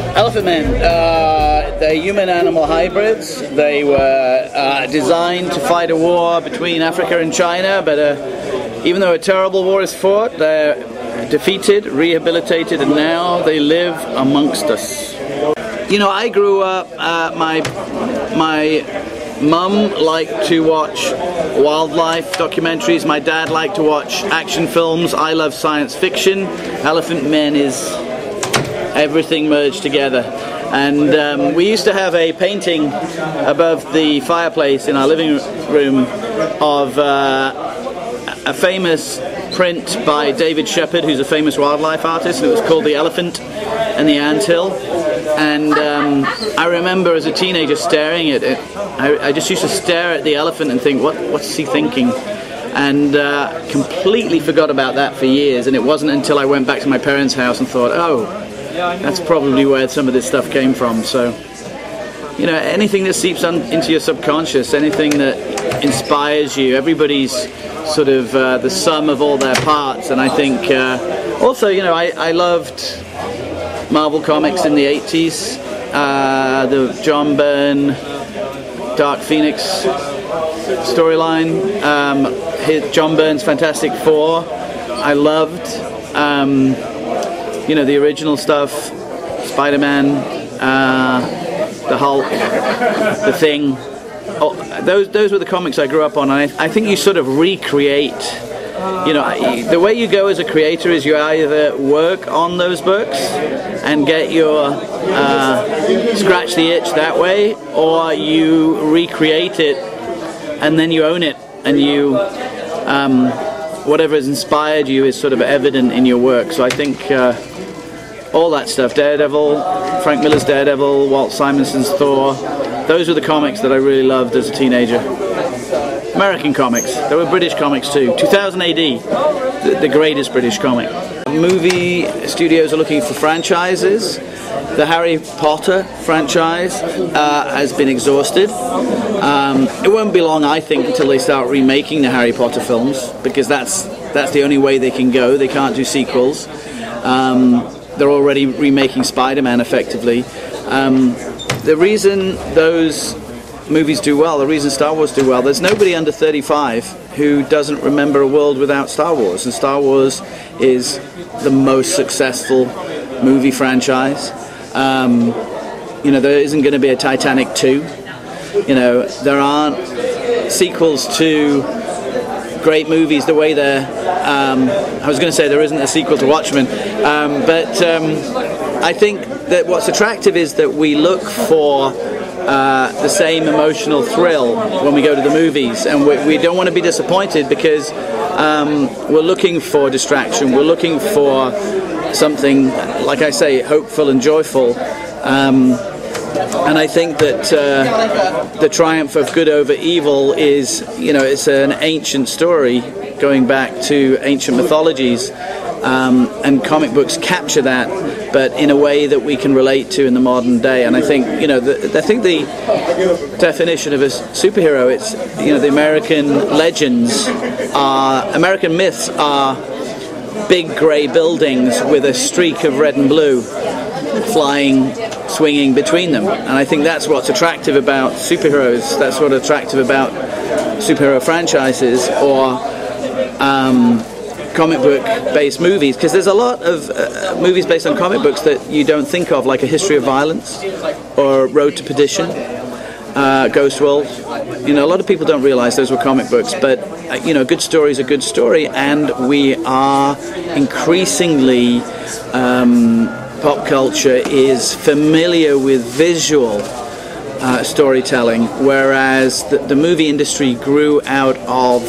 Elephant Men, they're human-animal hybrids. They were designed to fight a war between Africa and China, but even though a terrible war is fought, they're defeated, rehabilitated, and now they live amongst us. You know, I grew up, my mum liked to watch wildlife documentaries, my dad liked to watch action films, I love science fiction. Elephant Men is everything merged together. And we used to have a painting above the fireplace in our living room of a famous print by David Shepard, who's a famous wildlife artist, and it was called The Elephant and the Anthill. And I remember as a teenager staring at it. I just used to stare at the elephant and think, what's he thinking? And completely forgot about that for years. And it wasn't until I went back to my parents' house and thought, oh, that's probably where some of this stuff came from. So, you know, anything that seeps into your subconscious, anything that inspires you, everybody's sort of the sum of all their parts. And I think also, you know, I loved Marvel Comics in the 80s, the John Byrne Dark Phoenix storyline, John Byrne's Fantastic Four, I loved. You know, the original stuff, Spider-Man, the Hulk, the Thing. Oh, those were the comics I grew up on, and I think you sort of recreate. You know, the way you go as a creator is you either work on those books and get your scratch the itch that way, or you recreate it and then you own it, and you whatever has inspired you is sort of evident in your work. So I think all that stuff, Daredevil, Frank Miller's Daredevil, Walt Simonson's Thor, those were the comics that I really loved as a teenager. American comics, there were British comics too. 2000 AD, the greatest British comic. Movie studios are looking for franchises. The Harry Potter franchise has been exhausted. It won't be long, I think, until they start remaking the Harry Potter films, because that's the only way they can go. They can't do sequels. They're already remaking Spider-Man effectively. The reason those movies do well, the reason Star Wars do well, there's nobody under 35 who doesn't remember a world without Star Wars, and Star Wars is the most successful movie franchise. You know, there isn't going to be a Titanic 2. You know, there aren't sequels to great movies the way they're... I was going to say there isn't a sequel to Watchmen, but I think that what's attractive is that we look for the same emotional thrill when we go to the movies, and we don't want to be disappointed, because we're looking for distraction, we're looking for something, like I say, hopeful and joyful, and I think that the triumph of good over evil is, you know, it's an ancient story going back to ancient mythologies, and comic books capture that, but in a way that we can relate to in the modern day. And I think, you know, I think the definition of a superhero, it's, you know, the American legends are, American myths are big grey buildings with a streak of red and blue flying, swinging between them. And I think that's what's attractive about superheroes, that's what's attractive about superhero franchises, or comic book based movies, because there's a lot of movies based on comic books that you don't think of, like A History of Violence or Road to Perdition, Ghost World. You know, a lot of people don't realize those were comic books, but you know, a good story is a good story, and we are increasingly pop culture is familiar with visual storytelling, whereas the movie industry grew out of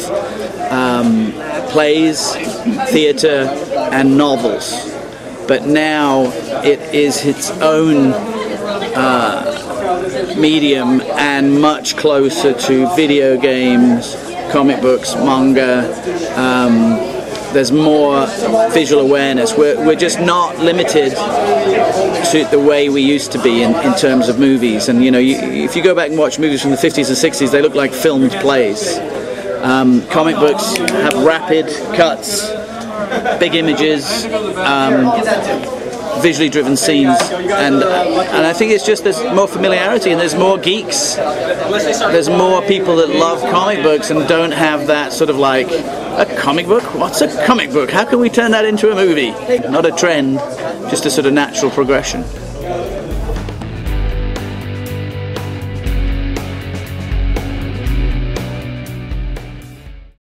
plays, theatre and novels, but now it is its own medium and much closer to video games, comic books, manga. There's more visual awareness. We're just not limited to the way we used to be in terms of movies. And you know, if you go back and watch movies from the 50s and 60s, they look like filmed plays. Comic books have rapid cuts, big images, visually driven scenes, and I think it's just there's more familiarity and there's more geeks, there's more people that love comic books and don't have that sort of like, a comic book? What's a comic book? How can we turn that into a movie? Not a trend, just a sort of natural progression.